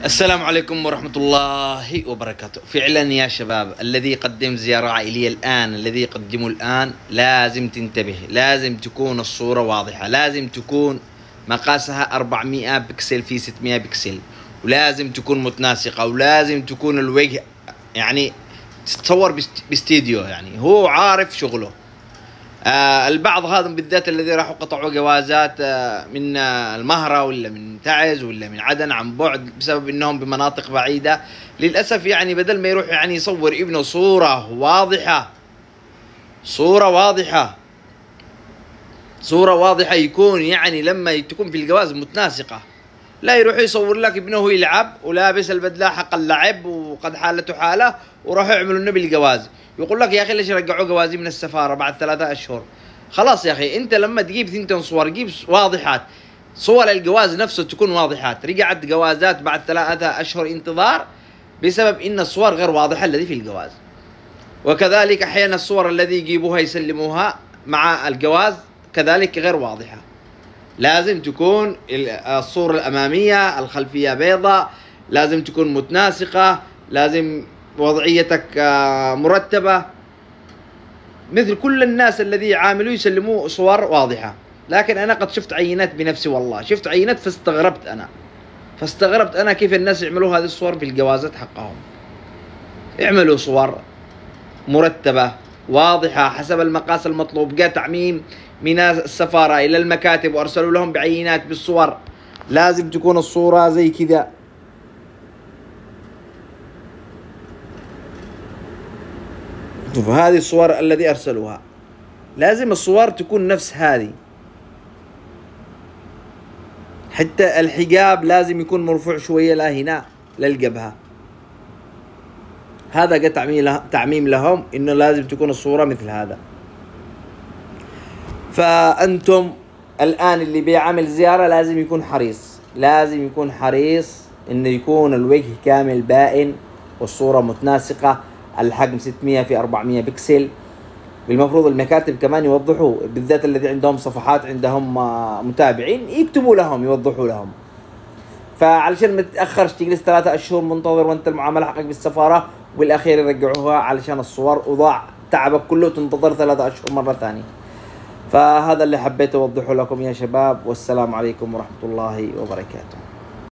السلام عليكم ورحمة الله وبركاته. فعلا يا شباب، الذي يقدم زيارة عائلية الآن، الذي يقدمه الآن لازم تنتبه، لازم تكون الصورة واضحة، لازم تكون مقاسها 400 بكسل في 600 بكسل، ولازم تكون متناسقة، ولازم تكون الوجه يعني تتصور باستديو، يعني هو عارف شغله. البعض هذا بالذات الذي راحوا قطعوا جوازات من المهرة ولا من تعز ولا من عدن عن بعد بسبب انهم بمناطق بعيدة، للأسف يعني بدل ما يروح يعني يصور ابنه صورة واضحة، صورة واضحة يكون يعني لما تكون في الجواز متناسقة، لا يروح يصور لك ابنه يلعب ولابس البدلة حق اللعب وقد حالته حالة وراح يعملوا النبي الجواز. يقول لك يا اخي ليش رجعوا جوازي من السفارة بعد 3 أشهر؟ خلاص يا اخي، انت لما تجيب ثنتين صور جيب واضحات، صور الجواز نفسه تكون واضحات. رجعت جوازات بعد 3 أشهر انتظار بسبب ان الصور غير واضحة الذي في الجواز. وكذلك احيانا الصور الذي يجيبوها يسلموها مع الجواز كذلك غير واضحة. لازم تكون الصورة الأمامية الخلفية بيضاء، لازم تكون متناسقة، لازم وضعيتك مرتبة، مثل كل الناس الذي يعاملوا يسلموا صور واضحة. لكن أنا قد شفت عينات بنفسي، والله شفت عينات فاستغربت أنا كيف الناس يعملوا هذه الصور في الجوازات حقهم. اعملوا صور مرتبة واضحة حسب المقاس المطلوب. جاء تعميم من السفارة إلى المكاتب وأرسلوا لهم بعينات بالصور، لازم تكون الصورة زي كذا. شوف هذه الصور الذي أرسلوها، لازم الصور تكون نفس هذه. حتى الحجاب لازم يكون مرفوع شوية لهنا للجبهة. هذا جاء تعميم لهم إنه لازم تكون الصورة مثل هذا. فأنتم الآن اللي بيعمل زيارة لازم يكون حريص إنه يكون الوجه كامل باين والصورة متناسقة، الحجم 600 في 400 بكسل. بالمفروض المكاتب كمان يوضحوا، بالذات الذي عندهم صفحات عندهم متابعين يكتبوا لهم يوضحوا لهم. فعلشان ما تتأخرش تجلس 3 أشهر منتظر وانت المعاملة حقك بالسفارة والأخير يرجعوها علشان الصور، وضاع تعبك كله وتنتظر 3 أشهر مرة ثانية. فهذا اللي حبيت أوضحه لكم يا شباب، والسلام عليكم ورحمة الله وبركاته.